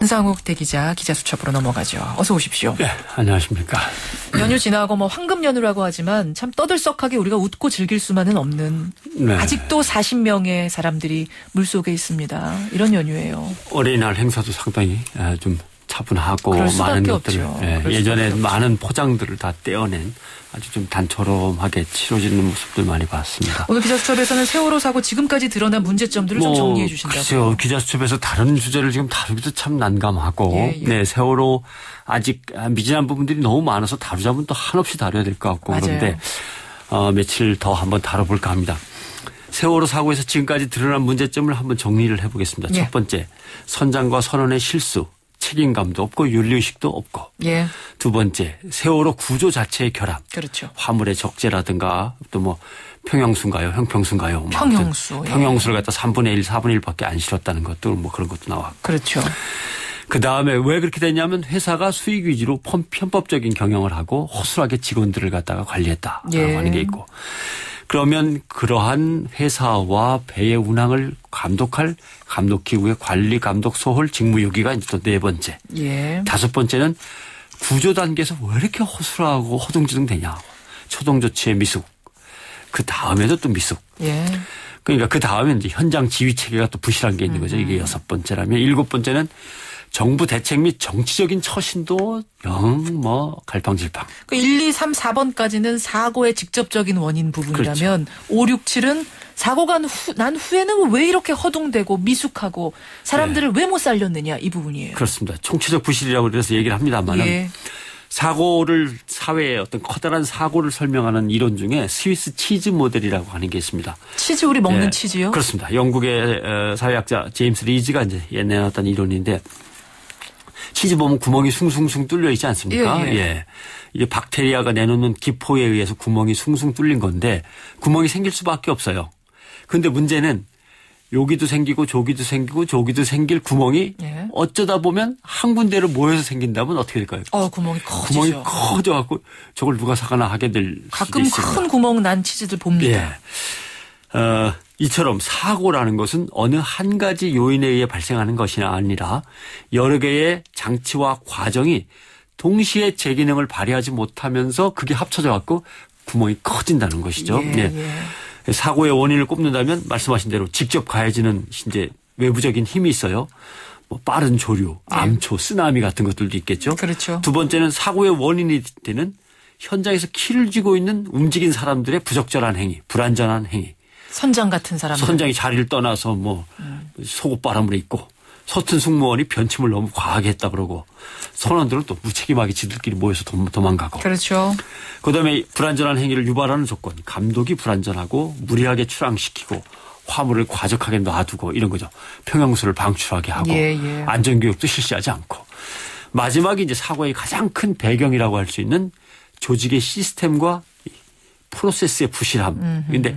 한상욱 대기자 기자수첩으로 넘어가죠. 어서 오십시오. 네, 안녕하십니까. 연휴 지나고 황금 연휴라고 하지만 참 떠들썩하게 우리가 웃고 즐길 수만은 없는 네. 아직도 40명의 사람들이 물속에 있습니다. 이런 연휴예요. 어린이날 행사도 상당히 좀 차분하고 많은 것들을 예전에 많은 포장들을 다 떼어낸 아주 좀 단촐하게 치러지는 모습들 많이 봤습니다. 오늘 기자수첩에서는 세월호 사고 지금까지 드러난 문제점들을 좀 정리해 주신다고요. 글쎄요. 기자수첩에서 다른 주제를 지금 다루기도 참 난감하고 네, 세월호 아직 미진한 부분들이 너무 많아서 다루자면 또 한없이 다뤄야 될 것 같고. 맞아요. 그런데 며칠 더 한번 다뤄볼까 합니다. 세월호 사고에서 지금까지 드러난 문제점을 한번 정리를 해보겠습니다. 첫 번째, 선장과 선원의 실수. 책임감도 없고 윤리의식도 없고. 예. 두 번째, 세월호 구조 자체의 결함. 그렇죠. 화물의 적재라든가 또 평형수인가요? 형평수인가요? 평형수. 평형수를 갖다 3분의 1, 4분의 1밖에 안 실었다는 것도 그런 것도 나왔고. 그렇죠. 그다음에 왜 그렇게 됐냐면 회사가 수익 위주로 편법적인 경영을 하고 허술하게 직원들을 갖다가 관리했다라고 하는 게 있고. 그러면 그러한 회사와 배의 운항을 감독할 감독기구의 관리 감독 소홀 직무유기가 이제 또 네 번째. 예. 다섯 번째는 구조 단계에서 왜 이렇게 허술하고 허둥지둥 되냐. 초동 조치의 미숙. 그 다음에도 또 미숙. 예. 그러니까 그 다음에 이제 현장 지휘 체계가 또 부실한 게 있는 거죠. 이게 여섯 번째라면 일곱 번째는 정부 대책 및 정치적인 처신도 영 갈팡질팡. 1, 2, 3, 4번까지는 사고의 직접적인 원인 부분이라면 그렇죠. 5, 6, 7은 사고가 난 후에는 왜 이렇게 허둥대고 미숙하고 사람들을 왜 못 살렸느냐 이 부분이에요. 그렇습니다. 총체적 부실이라고 그래서 얘기를 합니다만 사고를 사회의 어떤 커다란 사고를 설명하는 이론 중에 스위스 치즈 모델이라고 하는 게 있습니다. 치즈 우리 먹는 치즈요? 그렇습니다. 영국의 사회학자 제임스 리즈가 이제 내놨던 이론인데 치즈 보면 구멍이 숭숭숭 뚫려 있지 않습니까? 예. 이게 박테리아가 내놓는 기포에 의해서 구멍이 숭숭 뚫린 건데 구멍이 생길 수밖에 없어요. 그런데 문제는 여기도 생기고 저기도 생기고 저기도 생길 구멍이 어쩌다 보면 한 군데로 모여서 생긴다면 어떻게 될까요? 구멍이 커지죠. 구멍이 커져갖고 저걸 누가 사거나 하게 될 수도 가끔 있습니다. 큰 구멍 난 치즈들 봅니다. 이처럼 사고라는 것은 어느 한 가지 요인에 의해 발생하는 것이 아니라 여러 개의 장치와 과정이 동시에 제 기능을 발휘하지 못하면서 그게 합쳐져 갖고 구멍이 커진다는 것이죠. 사고의 원인을 꼽는다면 말씀하신 대로 직접 가해지는 이제 외부적인 힘이 있어요. 빠른 조류, 암초, 쓰나미 같은 것들도 있겠죠. 그렇죠. 두 번째는 사고의 원인이 되는 현장에서 키를 쥐고 있는 움직인 사람들의 부적절한 행위, 불안전한 행위. 선장 같은 사람들. 선장이 자리를 떠나서 속옷바람을 입고 서툰 승무원이 변침을 너무 과하게 했다 그러고 선원들은 또 무책임하게 지들끼리 모여서 도망가고. 그렇죠. 그다음에 불안전한 행위를 유발하는 조건. 감독이 불안전하고 무리하게 출항시키고 화물을 과적하게 놔두고 이런 거죠. 평형수를 방출하게 하고 안전교육도 실시하지 않고. 마지막이 이제 사고의 가장 큰 배경이라고 할 수 있는 조직의 시스템과 프로세스의 부실함. 그런데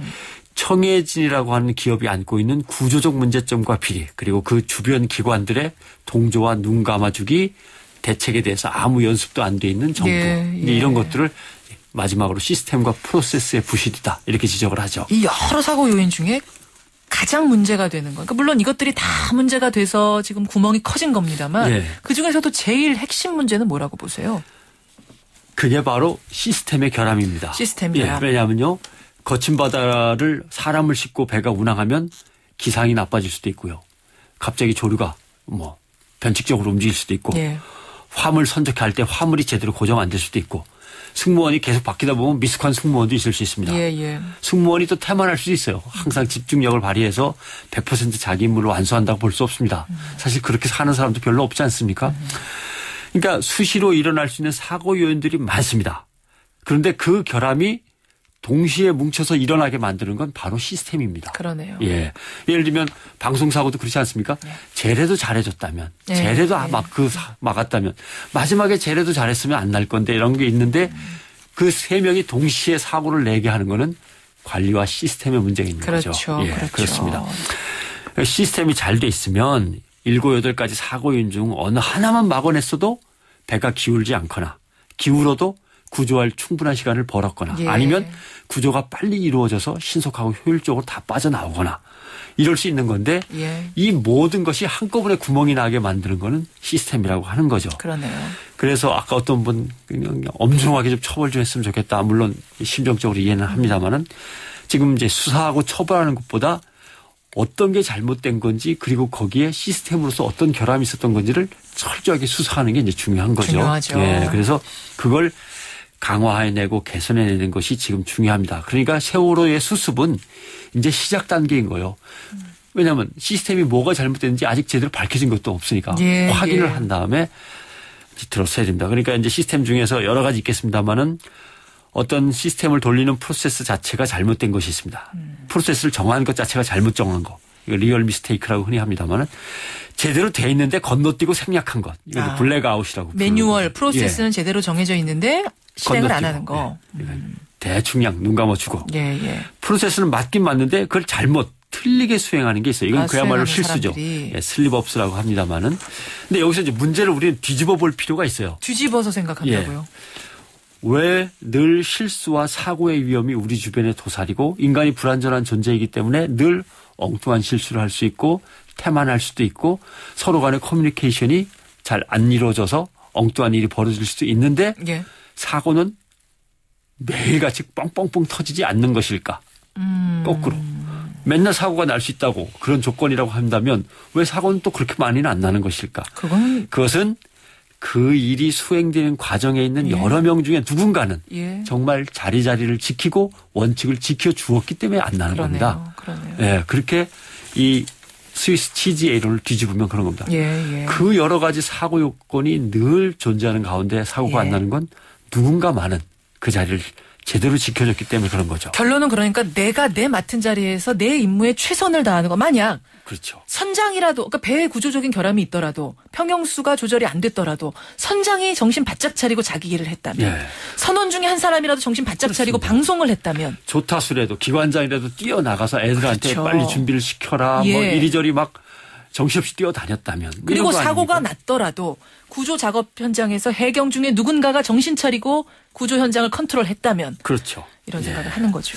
청해진이라고 하는 기업이 안고 있는 구조적 문제점과 비리 그리고 그 주변 기관들의 동조와 눈 감아주기 대책에 대해서 아무 연습도 안 돼 있는 정부. 이런 것들을 마지막으로 시스템과 프로세스의 부실이다 이렇게 지적을 하죠. 이 여러 사고 요인 중에 가장 문제가 되는 건 그러니까 물론 이것들이 다 문제가 돼서 지금 구멍이 커진 겁니다만 그중에서도 제일 핵심 문제는 뭐라고 보세요? 그게 바로 시스템의 결함입니다. 시스템 결함. 왜냐하면요. 거친 바다를 사람을 싣고 배가 운항하면 기상이 나빠질 수도 있고요. 갑자기 조류가 변칙적으로 움직일 수도 있고 화물 선적할 때 화물이 제대로 고정 안 될 수도 있고 승무원이 계속 바뀌다 보면 미숙한 승무원도 있을 수 있습니다. 승무원이 또 태만할 수도 있어요. 항상 집중력을 발휘해서 100% 자기 임무를 완수한다고 볼 수 없습니다. 사실 그렇게 사는 사람도 별로 없지 않습니까? 그러니까 수시로 일어날 수 있는 사고 요인들이 많습니다. 그런데 그 결함이 동시에 뭉쳐서 일어나게 만드는 건 바로 시스템입니다. 그러네요. 예를 들면 방송사고도 그렇지 않습니까? 쟤라도 잘해줬다면, 쟤라도 막았다면, 마지막에 쟤라도 잘했으면 안 날 건데 이런 게 있는데 그 세 명이 동시에 사고를 내게 하는 거는 관리와 시스템의 문제가 있는 거죠. 그렇죠. 그렇습니다. 시스템이 잘 돼 있으면 7, 8가지 사고 요인 중 어느 하나만 막아냈어도 배가 기울지 않거나 기울어도 구조할 충분한 시간을 벌었거나 예. 아니면 구조가 빨리 이루어져서 신속하고 효율적으로 다 빠져나오거나 이럴 수 있는 건데 예. 이 모든 것이 한꺼번에 구멍이 나게 만드는 거는 시스템이라고 하는 거죠. 그러네요. 그래서 아까 어떤 분 그냥 엄중하게 좀 처벌 좀 했으면 좋겠다. 물론 심정적으로 이해는 합니다만은 지금 이제 수사하고 처벌하는 것보다 어떤 게 잘못된 건지 그리고 거기에 시스템으로서 어떤 결함이 있었던 건지를 철저하게 수사하는 게 이제 중요한 거죠. 중요하죠. 예, 그래서 그걸 강화해내고 개선해내는 것이 지금 중요합니다. 그러니까 세월호의 수습은 이제 시작 단계인 거예요. 왜냐하면 시스템이 뭐가 잘못됐는지 아직 제대로 밝혀진 것도 없으니까 예, 확인을 예. 한 다음에 들었어야 됩니다. 그러니까 이제 시스템 중에서 여러 가지 있겠습니다만은 어떤 시스템을 돌리는 프로세스 자체가 잘못된 것이 있습니다. 프로세스를 정한 것 자체가 잘못 정한 거. 이거 리얼 미스테이크라고 흔히 합니다만은 제대로 돼 있는데 건너뛰고 생략한 것. 이거 블랙아웃이라고. 매뉴얼 프로세스는 제대로 정해져 있는데 실행을 안 하는 거. 예. 대충 그냥 눈 감아주고. 예, 예. 프로세스는 맞긴 맞는데 그걸 잘못 틀리게 수행하는 게 있어요. 이건 그야말로 실수죠. 사람들이. 슬립업스라고 합니다만은. 근데 여기서 이제 문제를 우리는 뒤집어 볼 필요가 있어요. 뒤집어서 생각한다고요? 왜 늘 실수와 사고의 위험이 우리 주변에 도사리고 인간이 불완전한 존재이기 때문에 늘 엉뚱한 실수를 할 수 있고 태만할 수도 있고 서로 간의 커뮤니케이션이 잘 안 이루어져서 엉뚱한 일이 벌어질 수도 있는데 예. 사고는 매일같이 뻥뻥뻥 터지지 않는 것일까? 거꾸로. 맨날 사고가 날 수 있다고 그런 조건이라고 한다면 왜 사고는 또 그렇게 많이는 안 나는 것일까? 그것은 그 일이 수행되는 과정에 있는 예. 여러 명 중에 누군가는 예. 정말 자리를 지키고 원칙을 지켜주었기 때문에 안 나는 겁니다. 그러네요. 예, 그렇게 이 스위스 치즈의 이론을 뒤집으면 그런 겁니다. 예, 예. 그 여러 가지 사고 요건이 늘 존재하는 가운데 사고가 예. 안 나는 건 누군가만은 그 자리를 제대로 지켜줬기 때문에 그런 거죠. 결론은 그러니까 내가 내 맡은 자리에서 내 임무에 최선을 다하는 거. 만약 그렇죠. 선장이라도 그러니까 배에 구조적인 결함이 있더라도 평형수가 조절이 안 됐더라도 선장이 정신 바짝 차리고 자기 일을 했다면 예. 선원 중에 한 사람이라도 정신 바짝 차리고 방송을 했다면 조타수라도 기관장이라도 뛰어나가서 애들한테 그렇죠. 빨리 준비를 시켜라. 예. 뭐 이리저리 막 정신없이 뛰어다녔다면. 그리고 이런 거 사고가 아닙니까? 났더라도 구조 작업 현장에서 해경 중에 누군가가 정신 차리고 구조 현장을 컨트롤했다면 그렇죠. 이런 생각을 하는 거죠.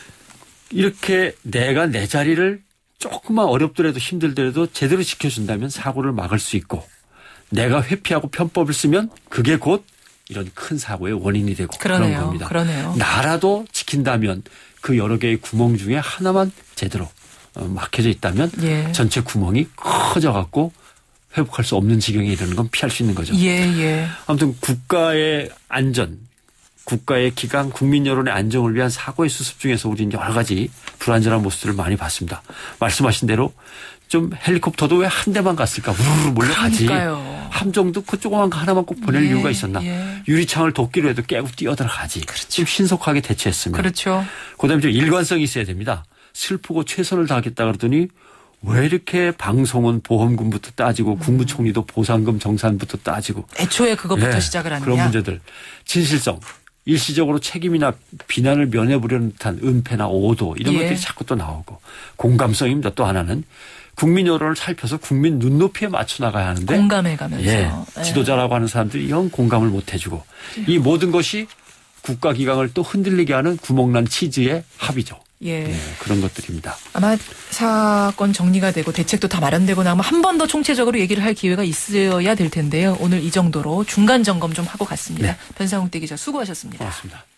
이렇게 내가 내 자리를 조금만 어렵더라도 힘들더라도 제대로 지켜준다면 사고를 막을 수 있고 내가 회피하고 편법을 쓰면 그게 곧 이런 큰 사고의 원인이 되고 그러네요. 그런 겁니다. 그러네요. 나라도 지킨다면 그 여러 개의 구멍 중에 하나만 제대로 막혀져 있다면 예. 전체 구멍이 커져갖고 회복할 수 없는 지경에 이르는 건 피할 수 있는 거죠. 예, 예. 아무튼 국가의 안전, 국가의 기강, 국민 여론의 안정을 위한 사고의 수습 중에서 우리는 여러 가지 불안전한 모습들을 많이 봤습니다. 말씀하신 대로 좀 헬리콥터도 왜 한 대만 갔을까? 우르르 몰려가지. 그러니까요. 함정도 그 조그만 거 하나만 꼭 보낼 예, 이유가 있었나? 예. 유리창을 도끼로 해도 깨고 뛰어들어가지. 그렇죠. 좀 신속하게 대처했으면. 그렇죠. 그다음에 좀 일관성이 있어야 됩니다. 슬프고 최선을 다하겠다 그러더니 왜 이렇게 방송은 보험금부터 따지고 국무총리도 보상금 정산부터 따지고. 애초에 그것부터 예, 시작을 하느냐. 그런 문제들. 진실성. 일시적으로 책임이나 비난을 면해보려는 듯한 은폐나 오도 이런 예. 것들이 자꾸 또 나오고. 공감성입니다. 또 하나는. 국민 여론을 살펴서 국민 눈높이에 맞춰 나가야 하는데. 공감해가면서. 예. 예. 지도자라고 하는 사람들이 영 공감을 못 해주고. 이 모든 것이 국가기강을 또 흔들리게 하는 구멍난 치즈의 합이죠. 예. 예, 그런 것들입니다. 아마 사건 정리가 되고 대책도 다 마련되고 나면 한 번 더 총체적으로 얘기를 할 기회가 있어야 될 텐데요. 오늘 이 정도로 중간 점검 좀 하고 갔습니다. 네. 변상욱 대기자 수고하셨습니다. 고맙습니다.